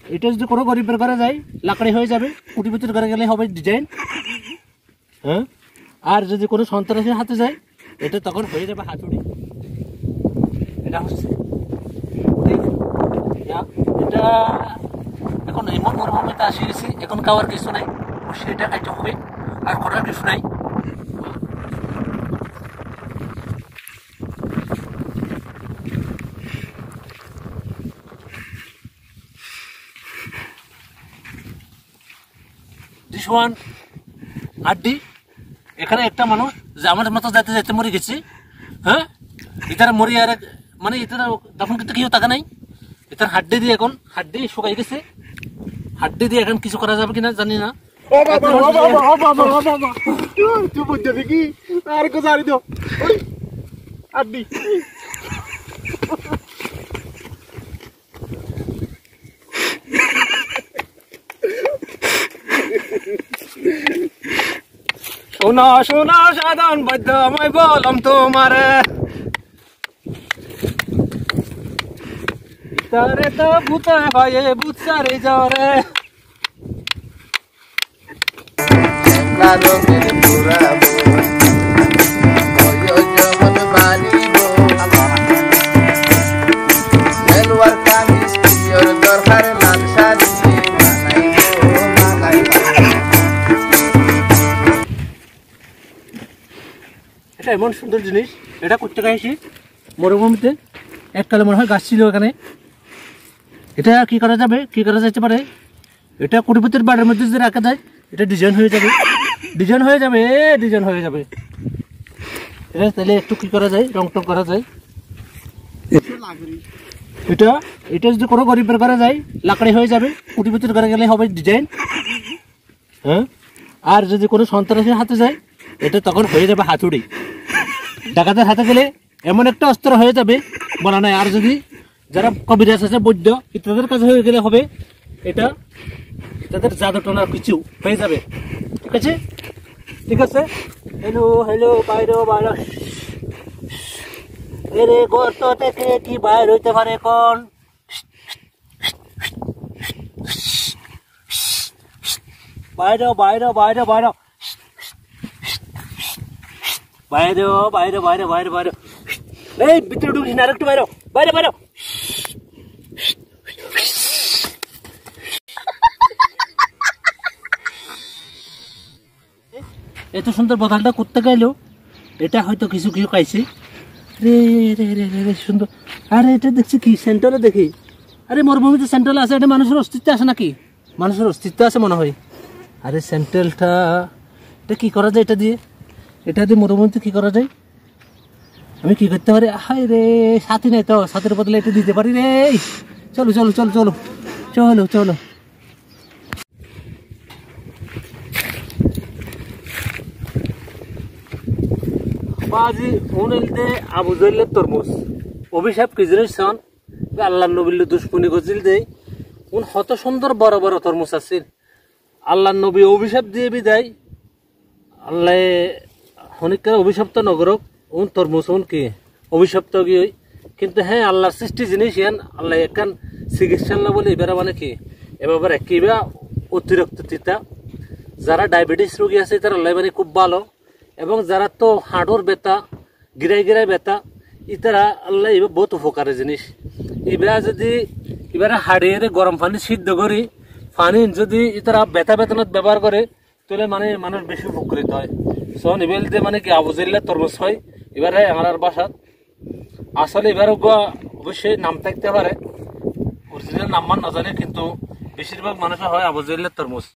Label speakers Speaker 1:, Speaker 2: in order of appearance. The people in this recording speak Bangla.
Speaker 1: এটা যদি কোনো গরিবের ঘরে যায় লাকড়ি হয়ে যাবে, কোটিপতির ঘরে গেলে হবে ডিজাইন। হ্যাঁ, আর যদি কোনো সন্ত্রাসীর হাতে যায় এটা তখন হয়ে যাবে হাতুড়ি। এটা হচ্ছে এটা এখন এমন মরুভূমিতে আসে গেছি, এখন খাওয়ার কিছু নাই, সেটা খাইতে হবে, আর করার কিছু নাই। This one হাড্ডি, এখানে একটা মানুষ যে আমার মতো যাইতে যাইতে মরে গেছে। হ্যাঁ, ইতারা মরি আর মানে ইতারা তখন কিন্তু কেউ টাকা নাই। ইতার হাড্ডি দিয়ে এখন হাড্ডি শুকাই গেছে, হাড্ডি দিয়ে এখন কিছু করা যাবে কিনা জানি না। শোনো শোনো সাধন বদ্ধ মই বলম তোমারে, তারে তো ভূতে ভয়ে বুঝারে জরে। এটা এমন সুন্দর জিনিস, এটা করতে গেছি মরুভূমিতে, এককালে মনে হয় গাছ ছিল এখানে। এটা কি করা যাবে, কি করা যেতে পারে, এটা কোটিপতির বাড়ির মধ্যে যদি রাখা যায় এটা ডিজাইন হয়ে যাবে, ডিজাইন হয়ে যাবে, ডিজাইন হয়ে যাবে। এটা তাহলে একটু কি করা যায়, রং টং করা যায়। এটা এটা যদি কোনো গরিবের ঘরে যায় লাকড়ি হয়ে যাবে, কোটিপতির ঘরে গেলে হবে ডিজাইন। হ্যাঁ, আর যদি কোনো সন্ত্রাসীর হাতে যায় এটা তখন হয়ে যাবে হাতুড়ি। ডাকাতের হাতে গেলে এমন একটা অস্ত্র হয়ে যাবে বলা নাই। আর যদি যারা কবিরাজ আছে, বৈদ্য, তাদের কাছে হয়ে গেলে হবে এটা, তাদের জাদু টোনার কিছু হয়ে যাবে। ঠিক আছে, ঠিক আছে। হ্যালো হ্যালো, বাইরে বাইরে, এরে গর্ত থেকে কি বাইর হইতে পারে কোন? বাইরে বাইরে বাইরে বাইরে বাইরে বাইরে বাইরে বাইরে বাইরে, এই ভিতরে ঢুকিস না, আরেকটু বাইরে বাইরে বাইরে। এত সুন্দর বদলটা করতে গেলেও এটা হয়তো কিছু কিছু খাইছে। রে রে রে রে সুন্দর। আরে এটা দেখছি কি সেন্টারে দেখি, আরে মরুভূমিতে সেন্ট্রাল আছে, এটা মানুষের অস্তিত্ব আছে নাকি? মানুষের অস্তিত্ব আছে মনে হয়। আরে সেন্ট্রালটা এটা কি করা যায়, এটা দিয়ে মরুভূমিতে কি করা যায়? আমি কি করতে পারি? হাই রে, সাথী নাই তো, সাথের বদলে এটা দিতে পারি রে। চলো চলো চলো চলো চলো চলো। বাজি উনিলতে আবু জেলের তরমুজ অভিশাপ কি জিনিস শোন, আল্লাহ নবীর দুশ্মনী গজিল দেই উন কত সুন্দর বড় বড় তরমুজ আছে। আল্লাহ নবী অভিশাপ দিয়ে বিদায়, আল্লাহ হনিকার অভিশপ্ত নগরক উন তরমুজ উন কি অভিশপ্ত কি, কিন্তু হ্যাঁ আল্লাহর সৃষ্টি জিনিস ইয়ান আল্লাহ একান চিকিৎসা না বলে এবার মানে কি এবার একেবারে অতিরিক্ত তিতা। যারা ডায়াবেটিস রোগী আছে তারা আল্লাহ মানে খুব ভালো, এবং যারা তো হাড়োর ব্যথা, গিরাই গিরাই ব্যথা, ইতারা আল্লাহ এবার বহুত উপকারের জিনিস। এবার যদি এবারে হাড়িয়ে গরম পানি সিদ্ধ করি পানি যদি ইতারা ব্যথা বেতনত ব্যবহার করে তাহলে মানে মানুষ বেশি উপকৃত হয়। সন এবেলতে মানে কি আবু জেল্লা তরমুজ হয়। এবারে আমার বাসাত আসলে এবার অবশ্যই নাম থাকতে পারে, অরিজিনাল নাম মান না জানে, কিন্তু বেশিরভাগ মানুষের হয় আবু জেল্লা তরমুজ।